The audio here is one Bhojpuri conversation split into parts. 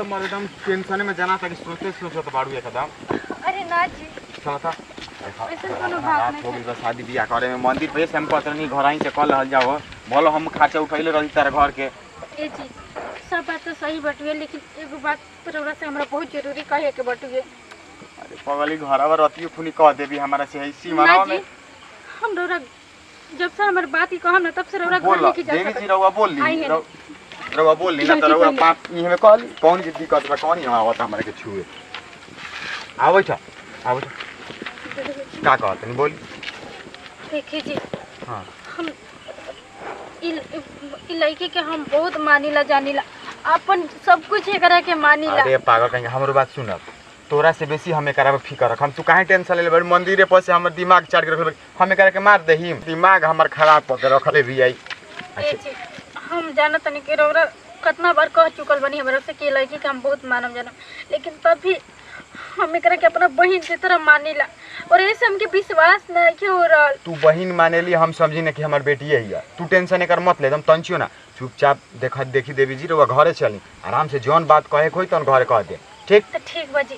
तो मर एकदम टेंशन में जाना था कि सोचते सोचते बाड़ू एकदम। अरे ना जी चला था ऐसे कोनो बात हो नहीं गई शादी बियाह करे में मंदिर पे से हम पतनी घर आई से कल हल जाओ बोलो हम खाचा उठैले रही तारे घर के। ए जी सब बात तो सही बटुए लेकिन एगो बात तोरा से हमरा बहुत जरूरी कहे के बटुए। अरे पगली घरवा रतियो खुनी कह देबी हमरा से ऐसी ना मनाओ जी में हम रौरा जब से हमर बात ही कहम ना तब से रौरा घर बोल लेके जा देवी सकत जी रउआ बोल आई ली है ना। रउआ बोल ली ना तो रउआ पाप ई हमें कहली कौन की दिक्कत बा कौन यहाँ आवत हमरा के छुए आबै छ का कहत नहीं बोल। देखिए जी हां हम इ लड़के के हम बहुत मानिला जानिला अपन सब कुछ एकरा के मानिला। अरे पागल कहीं हमरो बात सुन तोरा से बेसी हमें करावे फिकर रख हम तू काहे टेंशन ले बड़ मंदिरे पर से हमर दिमाग चाट के रख हमें करे के मार देही दिमाग हमर खराब क के रखले भी आई। ए जी हम जानत नहीं के रौरा कितना बार कह चुकल बनी हमरा से कि लड़की के हम बहुत मानम जानम लेकिन तब भी हम एकरा के अपना बहन की तरह मानिला और ऐसे हमके विश्वास नहीं कि हो रहल। तू बहन मानेली हम समझी ना कि हमार बेटी है तू टेंशन एकर मत ले एकदम तंचियो ना चुपचाप देखत देखी देवी जी रउआ घरे चली आराम से जौन बात कहे कोई तन घरे कह दे ठीक। तो ठीक बाजी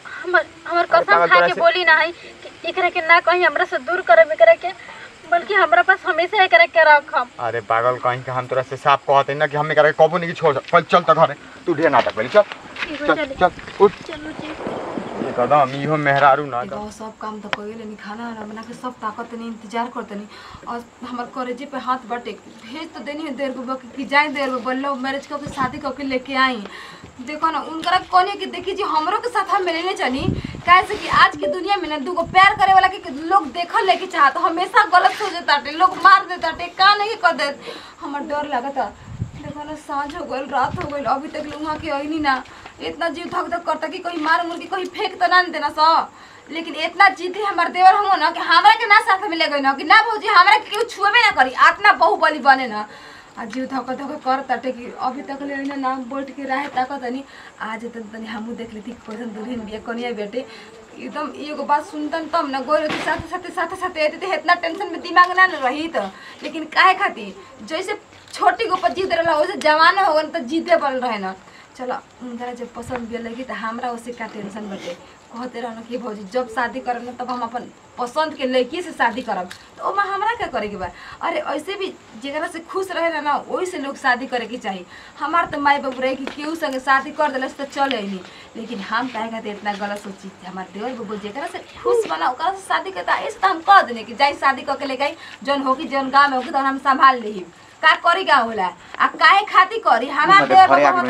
हमर कसम खा के बोली ना है कि एकरा के ना कहीं हमरा से दूर करब एकरा के बल्कि हमरा पास हमेशा एकरा के रखम। अरे पागल कहीं का हम तोरा से साफ कहते ना कि हम एकरा के कबो नहीं छोड़ चल चल त घरे तू ढेर नाटक करी चल चल चल उठ चलो जी एकदम इहो मेहरारू ना गाँव सब काम तो कइले नहीं खाना वाना बना के सब ताकत नहीं इंतजार करते नहीं और हमारे कॉलेज पे हाथ बटे भेज तो देनी है देर को कि जाए देर में बोलो मैरिज करके शादी करके लेके आई देखो ना उनका कहने कि देखी जी हमरों के साथ हम मिलने चली कैसे कि आज की दुनिया में ना दूगो प्यार करे वाला के लोग देखल लेके चाहत हमेशा गलत हो जाता लोग मार देता का नहीं कर दे हमार डर लगता देखो ना साँझ हो गई रात हो गई अभी तक वहाँ के अनी ना इतना जीव धक धक करता कि कोई मार मुर्गी कोई फेंक तो ना देना सा लेकिन इतना जीत है हमारे देवर हम ना कि हमारा के ना साथ में ले गई ना कि ना भौजी हमारा के केहू छुएबे ना करी आतना बहुबली बने ना आ जीव धक धक कर ताटे कि अभी तक ले ना नाम बोट के रहे ताकत नहीं आज तनी हमू देख लेती कैसन दुल्हन बिया कनिया बेटे एकदम एगो बात सुनतन तब ना गोर साथे साथे इतना टेंशन में दिमाग ना रही तो लेकिन काहे खातिर जैसे छोटी के ऊपर जीत रहा वैसे जवान हो गए तो जीते बन रहे ना चलो उनका जब पसंद भी लगी तो हमारा उससे का टेंशन बटे कहते रहना कि भौजी जब शादी करब ना तब हम अपन पसंद के लड़की से शादी करब तो ओमा हमरा क्या करे के बा अरे ऐसे भी जगह से खुश रहे ना वही से लोग शादी करे के चाहिए हमार तो माई बाबू रहे कि केहू संगे शादी कर दिलस तो चले नहीं लेकिन हम काहे खाते इतना गलत सोची हमारे देवर बाबू जगह से खुश बना ओकरा से शादी करता ऐसे तो हम कह देने कि जाई शादी करके ले गई जौन होगी जौन गाँव में होगी तो हम संभाल ली का करी गाँव होला आ काहे खाती करी हमार देवर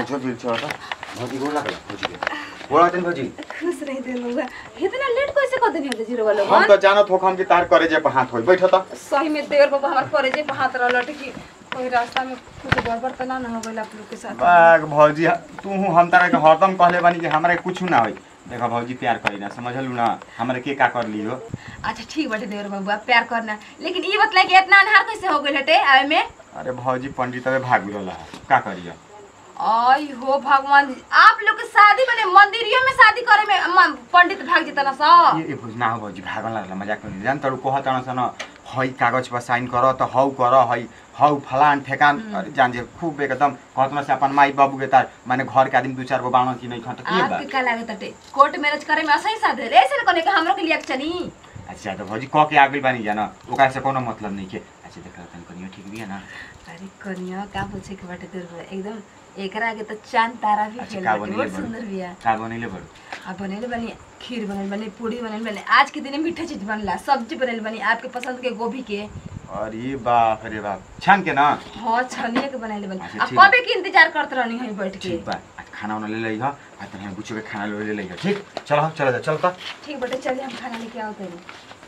भौजी खुश रही दे लोग इतना लेट कैसे कर देनी होते जीरो वाला हम तो जानत हो हम कि तार करे जे हाथ होई बैठ त सही में देवर बाबा हमार करे जे हाथ रहल कि कोई रास्ता में कुछ गड़बड़ तो ना हो गइल आप लोग के साथ बाग भौजी तू हम तारा के हरदम कहले बानी कि हमरा कुछ ना होई देखा भौजी प्यार करी ना समझलू ना हमरा के का कर लियो। अच्छा ठीक बाटे देवर बाबू प्यार करना लेकिन ये बतला कि इतना अनहार कैसे हो गइल हटे आवे में। अरे भौजी पंडित अबे भाग गेला का करियो आई हो भगवान जी आप लोग के शादी बने मंदिरियों में शादी करे में पंडित भाग जेता ना सा ये बुझ ना हो भौजी भागन लागला मजाक नहीं जान तरू कहत न सन हई कागज पर साइन कर त हौ कर हई हौ फलान ठेकान अरे जान जे खूब एकदम कहत से अपन माई बाबू के तार माने घर के आदमी दू चार गो बाणो की नहीं खत की बा आपके का लागत हटे कोर्ट मैरिज करे में असही शादी ऐसे न कोने के हमरो के लिए चली। अच्छा तो भौजी कह के आगे बानी जाना ओकरा से कोनो मतलब नहीं के अच्छा देखा तन कनियो ठीक भी है ना अरे कनिया का पूछे के बाटे देर एकदम एकरा आगे तो चांद तारा भी खेल बाटे बहुत सुंदर बिया का बनेले बड़ आ बनेले बनी खीर बनल बनी पूरी बनल बनी आज के दिन मीठा चीज बनला सब्जी बनल बनी आपके पसंद के गोभी के अरे बाप रे बाप छान के ना हां छनिए के बनले बनी अच्छा, अब कबे के इंतजार करत रहनी है बैठ के ठीक बा खाना वाना ले लई ह आ तने बुच्चो के खाना ले लई ह ठीक चलो चल चल त ठीक बेटे चलिए हम खाना लेके आओ तेरे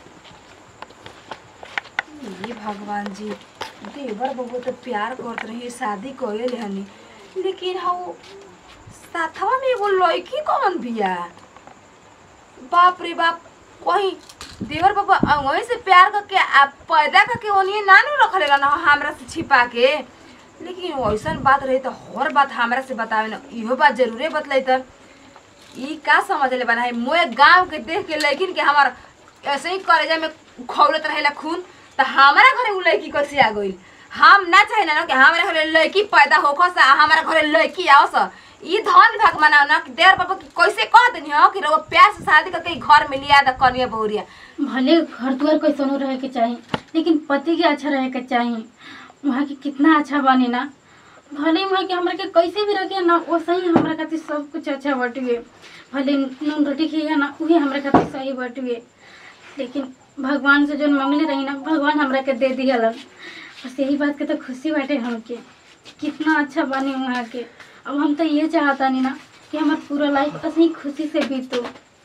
ये भगवान जी देवर बबू तो प्यार करत रही शादी कइले हनी लेकिन हाउ साथवा में एगो लड़की कौन बिया बाप रे बाप कहीं देवर बाबा वहीं से प्यार करके आप पैदा करके ओनिए नानू रखले ना हमरा से छिपा के लेकिन वैसन बात रही तो हर बात हमरा से बतावे ना इहो बात जरूरे बतलाई त ई का समझ ले बना है मोए गांव के देख के लेकिन के हमार ऐसे ही करेजा में खौलत रहेला खून तो हमारा घरे उ लड़की कैसे आ गई हम ना चाहे ना कि हमारे घरे लड़की पैदा होखस आ हमारा घरे लड़की आओस ई धन भाग मनाओ ना कि देवर बाबा की कैसे कह देनी हो कि रउआ प्यार से शादी करके घर में लिया द कनिया बहुरिया। भले घर द्वार कैसनो रहे के चाहिए लेकिन पति के अच्छा रहे के चाहिए। वहाँ के कितना अच्छा बने ना, भले वहाँ के हमरा के कैसे भी रखे ना वो सही हमरा खातिर सब कुछ अच्छा बटुए। भले नून रोटी खिए ना वही हमरा खातिर सही बटुए, लेकिन भगवान से जो मंगले रही ना भगवान हमरा के दे दिहलन। बस यही बात के तो खुशी बाटे हमके, कितना अच्छा बने वहाँ के। अब हम तो ये चाहता नहीं ना कि हमारा पूरा लाइफ ऐसे ही खुशी से बीतो,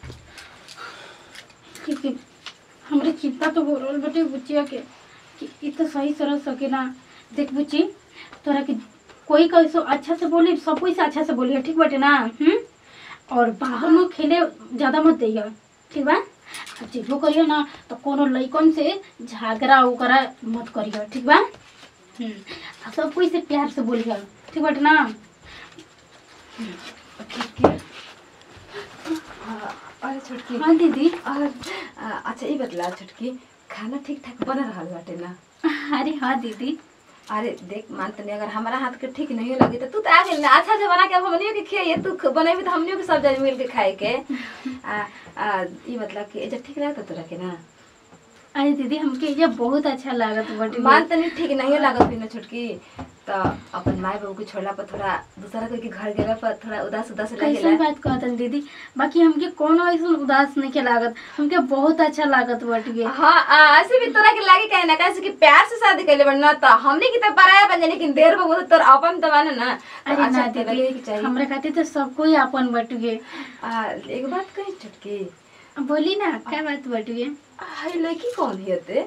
क्योंकि हमारे चिंता तो हो रहा बटे बुचिया के कि ये तो सही से रह सके ना। देख बुची तोरा के कोई कैसो अच्छा से बोली, सब कोई से अच्छा से बोली ठीक बाटे ना। और बाहर में खेले ज़्यादा मत देगा ठीक बा। जेबो करियो ना तो कोनो लइकन से झगड़ा उगड़ा मत करियो ठीक बा। सब कोई से प्यार से बोलियो ठीक बाटे ना। ठीक है। अरे छोटकी। हाँ दीदी। और अच्छा ये बतला छोटकी, खाना ठीक ठाक बन रहा बाटे ना? अरे हाँ दीदी। अरे देख मान तनी अगर हमारा हाथ के ठीक नहीं लगे तो तू तो आ गई ना, अच्छा से बना के अब हमनियों के खिया तू बनेबी तो हमनियों के सब जन मिल के खाए के। ये मतलब कि जब ठीक लगता तोरा के ना? अरे दीदी हमके ये बहुत अच्छा लागत बटे। मान तनी ठीक नहीं लागत भी ना छोटकी, तो अपन माय बाबू के छोड़ला पर थोड़ा दूसरा कोई के घर गेला पर थोड़ा उदास उदास कैसन लगेला। बात कहतन दीदी, बाकी हमके कोनो ऐसा उदास नहीं के लागत, हमके बहुत अच्छा लागत बटे। हाँ ऐसे भी तोरा के लागे काहे ना, कैसे कि प्यार से शादी कैले बना तो हमने की तो पराया बन जाने, लेकिन देर बाबू तोर अपन तो माने ना। अरे ना दीदी हमरा खातिर तो सब कोई अपन बटे। एक बात कही छोटकी। बोली ना क्या बात बटे? हाय लड़की कौन है ते?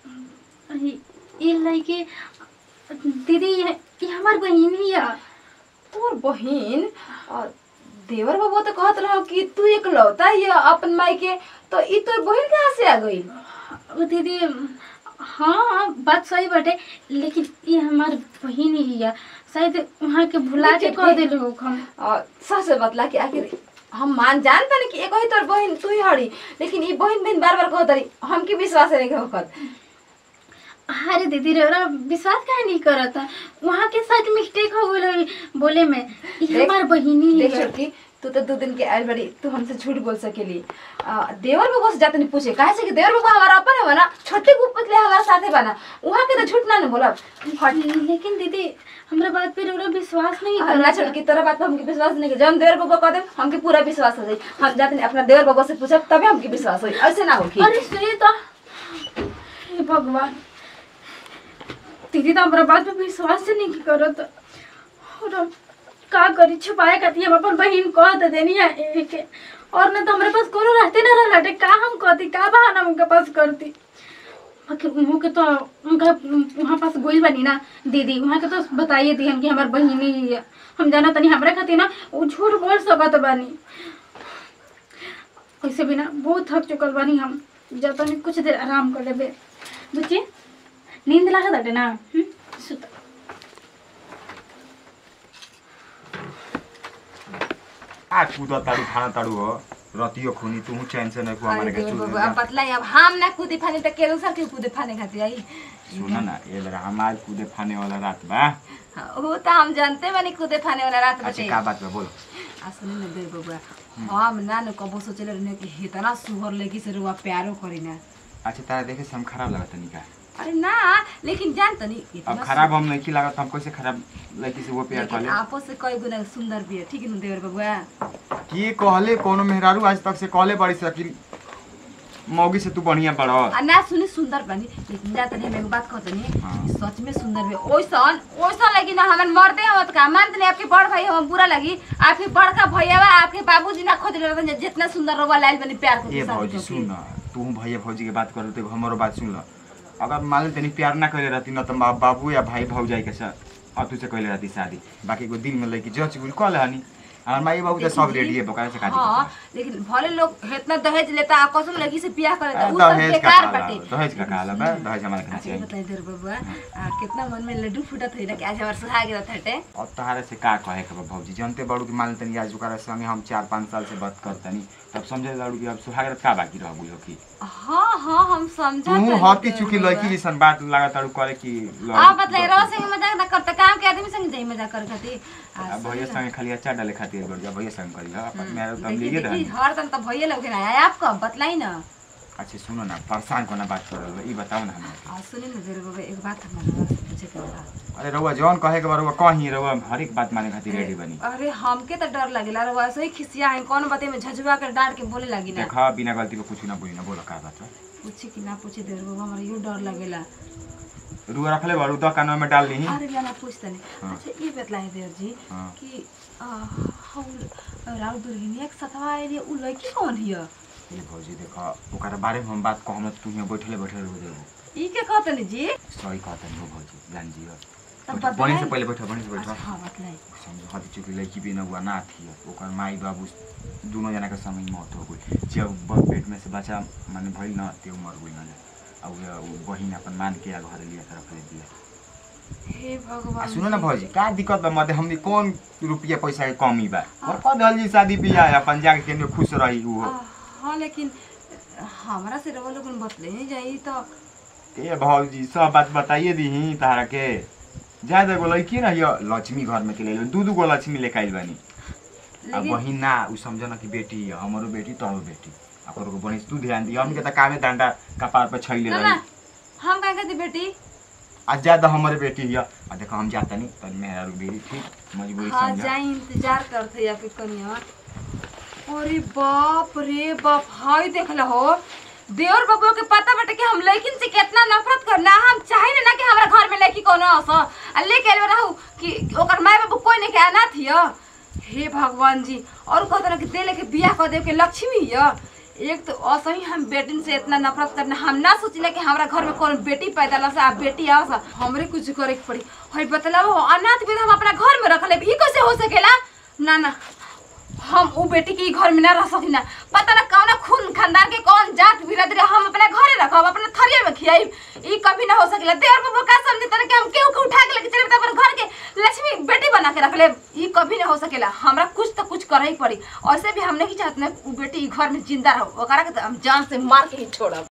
ये लड़के दीदी ये हमार बहन ही है। तोर बहन? और देवर बाबू तो कहत रहो कि तू इकलौता ये अपन माई के, तो ई तोर बहन कहाँ से आ गई? दीदी हाँ बात सही बाटे, लेकिन ये हमार बहन ही है, शायद वहाँ के भुला के कह दिल हो हम। सच बतला कि आखिर हम मान जानता नहीं कि एक ही तोर बहन तू ही हड़ी, लेकिन ये बहन बहन बार बार कहत रही हमके विश्वास नहीं होकर। अरे दीदी रे विश्वास काहे नहीं करता, वहाँ के साथ मिस्टेक हो गई बोले में, ये हमार बहिनी ही है। छोटकी तू तो 2 दिन के आयल बड़ी, तू हमसे झूठ बोल सकेली। देवर बाबू से जाते नहीं पूछे काहे से कि देवर बाबू हमारा अपन है ना, छोटे को पतले हमारा साथे बना, वहाँ के तो झूठ ना बोला। लेकिन दीदी हमरा बात पे विश्वास नहीं ना छोटकी, तोरा बात पे हमके विश्वास नहीं, जब हम देवर बाबू कह दे हमके पूरा विश्वास हो जाई। हम जाते नहीं अपना देवर बाबू से पूछब तभी हमके विश्वास होई, ऐसे ना होगी। अरे सुनिए तो हे भगवान, दीदी तो हमारा बात पे विश्वास से नहीं करत, और का करी छुपाए खाती हम अपन बहन कह दे देनी है एक, और ना तो हमारे पास कोनो रहते ना रहलाटे, का हम कहती का बहाना उनके पास करती। वहाँ के तो उनका वहाँ पास गोइल बनी ना दीदी, वहाँ के तो बताइए थी हम कि हमारे बहन ही है, हम जाना तनी हमारे खाती ना वो झूठ बोल सकत बानी। वैसे भी ना बहुत थक चुकल बानी हम, जाता नहीं कुछ देर आराम कर लेबे। बुच्ची नींद लागत बाटे ना? सुत आ कूदा ताड़ू खाना ताड़ू हो रतियो खुनी तू चैन से नहीं को हमारे के चूल अब बतला अब हम ना कूदे फाने त केरो सर के कूदे फाने खाती आई। सुना ना ये लगा हमार कूदे फाने वाला रात बा। वो तो हम जानते बानी कूदे फाने वाला रात अच्छा बटे। का बात बा बोलो। सुन न देर बबुआ, हम ना न कबो सोचले रहने कि इतना सुहर लड़की से रुआ प्यारो करी ना। अच्छा तारा देखे से हम खराब लगत नहीं का? अरे ना लेकिन जानत नहीं अब खराब हम नहीं की लागत, हम कैसे खराब लड़की से वो प्यार कर ले? आपस से कई गुना सुंदर भी है, ठीक है न देवर बबुआ? की कहले कोनो मेहरारू आज तक से कहले बड़ी सकी मौगी से तू बढ़िया बड़ा। ना सुनी सुंदर बनी, लेकिन जात नहीं हम एक बात कहत नहीं। हाँ। सच में सुंदर भी ओइसन ओइसन लगी ना, हमन मरदे होत का मान तने आपके बड़ भाई हम बुरा लगी, आपके बड़का भैया आपके बाबूजी ना खोज ले जितना सुंदर रवा लाइल बनी प्यार को। ए भौजी सुन, तू भैया भौजी के बात कर तो हमरो बात सुन ल। अगर मान ले तनी प्यार ना करे रहती ना तो बाबू या भाई भौजाई के साथ और तुझसे कहले रहती शादी, बाकी को दिल में लेके जच गुल कल हनी हमार माई बाबू तो सब रेडी है बकाया से काटी हाँ लेकिन भले लोग इतना दहेज लेता आ कसम लगी से बियाह करे तो उ सब दहेज का बेकार काला बाटे। दहेज का काला बा दहेज हमारे खाना अच्छा चाहिए। बताई देर बबुआ कितना मन में लड्डू फूटत है ना कि आज हमार सुहाग रात हटे। और तहारे से का कहे के बा भौजी जानते बड़ू कि मान तनी आज ओकरा संगे हम 4-5 साल से बात करतनी तब समझे लाड़ू कि अब सुहागरात का बाकी रह गइल हो कि हाँ हम समझा तू हती चुकी लड़की जैसन बात लगा तारू करे कि आ बतलाई रहो संग मजाक ना करता काम के आदमी संग जाई मजाक कर खाती अब भैया संगे खाली अचार डाले खातिर बढ़ जा भैया संग करी अपन मेरा तब लिए देखी दे। हर तन तो भइए लगे ना आया आपको बतलाई ना। अच्छा सुनो ना परेशान कोना बात करल ई बताओ ना हमें। सुनी ना देर बबुआ एक बात हमरा से पूछे के बा। अरे रउआ जौन कहे के बा रउआ कहीं रउआ हर एक बात माने खातिर रेडी बनी। अरे हमके तो डर लगेला रउआ ऐसे ही खिसिया है कौन बाते में झझुआ के डांट के बोले लगी ना। देखा बिना गलती के कुछ ना बोली ना बोला का बात है पूछे कि ना पूछे देर बबुआ हमरा यो डर लगेला। रुआ रखले बड़ू तो कानवा में डाल ली। अरे ला ना पूछते नहीं। अच्छा ये बतलाई देर जी कि राव दुर्गिनी एक सतवा एरिया उ लड़की कौन हिया। ये भौजी देखा ओकरा बारे में हम बात को हम तू यहाँ बैठले बैठले हो देबो ई के कहतनी जी सही कहता नहीं भौजी जान जी तब बनी से पहले बैठो बनी से बैठो हां बतलाई समझो हती चुकी लड़की भी न हुआ ना थी ओकर माई बाबू दोनों जना के समय मौत हो गई जब पेट में से बच्चा माने भइल न ते मर गई न अब बहिन अपन मान के आ घर लिया तरफ ले दिया। हे भगवान सुनो ना भौजी का दिक्कत बा मते हमनी कौन रुपया पैसा के कमी बा और कद हल शादी बियाह अपन जाके केने खुश रही वो। हां लेकिन हमरा से रवा लोगन बतले नहीं जाई तो ए भौजी सब बात बताइए दी तारा के ज्यादा गो लड़की ना ये लक्ष्मी घर में के ले दू गो लक्ष्मी लेके आइल बानी अब बहिन ना उ समझ ना कि बेटी है हमरो बेटी तोरो बेटी अकर को बनी तू ध्यान दी हमके त कामे डंडा कपार पे छैले ना रही हम का कहती बेटी आज ज्यादा हमारे बेटी है आ देखो हम जाता नहीं तन मेरा बेटी ठीक मजबूरी हां समझ जाई इंतजार करथे या फिर कनिया। अरे बाप रे बाप हाय देखला हो देवर बाबू के पता बटे कि हम लड़किन से कितना नफरत करना हम चाहे ना कि हमरा घर में लड़की कोनो आस आ लेके आइल रहू कि ओकर माय बाबू कोई नहीं के अनाथ हिय। हे भगवान जी और कहत ना कि दे लेके बियाह कर दे के लक्ष्मी हिय। एक तो असही हम बेटिन से इतना नफरत करना हम ना सोचिले कि हमरा घर में कौन बेटी पैदा लसा आ बेटी आस हमरे कुछ करे के पड़ी। हई बतलाओ अनाथ भी हम अपना घर में रख ले ई कैसे हो सकेला। ना ना हम उ बेटी के घर में ना रह सकिना पता ना कौन खून खानदान के कौन जात बिरादरी हम अपने घरे रखब अपने थरिया में खियाई ई कभी ना हो सकेला। देवर बाबू का समझे तना कि हम केहू के उठा के लेके चले अपन घर के लक्ष्मी बेटी बना के रख ले ई कभी ना हो सकेला। हमरा कुछ तो कुछ करे ही पड़ी। ऐसे भी हम नहीं चाहते ना उ बेटी घर में जिंदा रहो ओकरा के हम जान से मार के ही छोड़ब।